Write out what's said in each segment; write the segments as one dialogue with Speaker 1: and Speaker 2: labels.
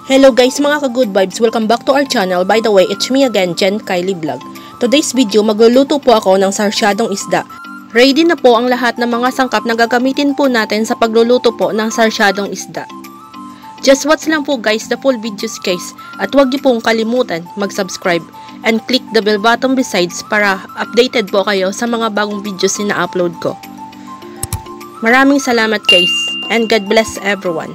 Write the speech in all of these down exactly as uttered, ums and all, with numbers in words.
Speaker 1: Hello guys mga ka-good vibes, welcome back to our channel. By the way, it's me again, Jen Kylie Vlog. Today's video, magluluto po ako ng sarsyadong isda. Ready na po ang lahat ng mga sangkap na gagamitin po natin sa pagluluto po ng sarsyadong isda. Just watch lang po guys the full videos guys. At huwag niyo pong kalimutan mag-subscribe and click the bell button besides para updated po kayo sa mga bagong videos na na-upload ko. Maraming salamat guys and God bless everyone.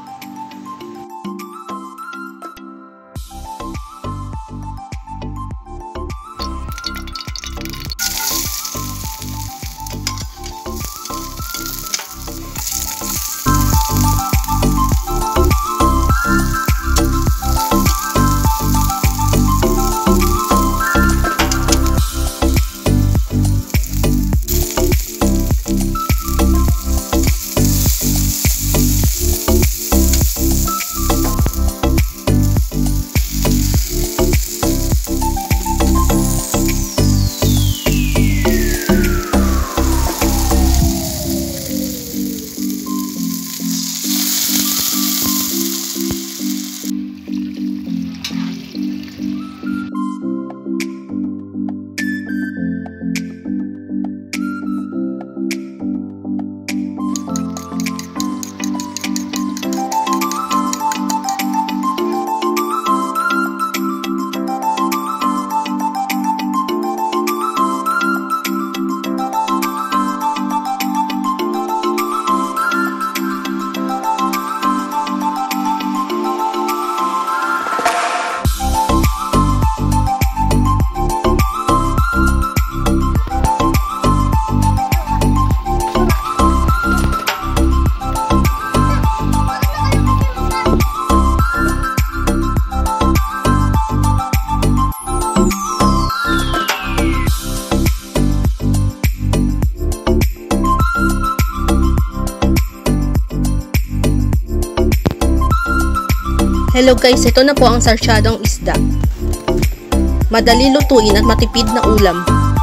Speaker 1: Hello guys, ito na po ang sarsyadong isda. Madali lutuin at matipid na ulam.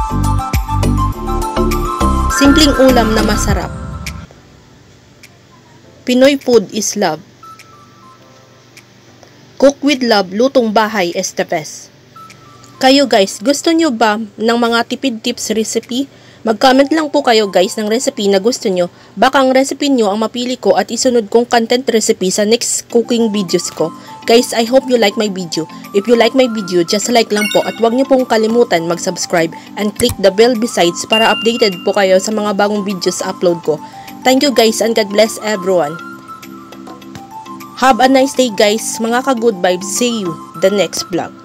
Speaker 1: Simpleng ulam na masarap. Pinoy food is love. Cook with love, lutong bahay is the best. Kayo guys, gusto nyo ba ng mga tipid tips recipe? Mag-comment lang po kayo guys ng recipe na gusto nyo. Baka ang recipe nyo ang mapili ko at isunod kong content recipe sa next cooking videos ko. Guys, I hope you like my video. If you like my video, just like lang po at huwag nyo pong kalimutan mag-subscribe and click the bell besides para updated po kayo sa mga bagong videos upload ko. Thank you guys and God bless everyone. Have a nice day guys, mga ka-good vibes. See you the next vlog.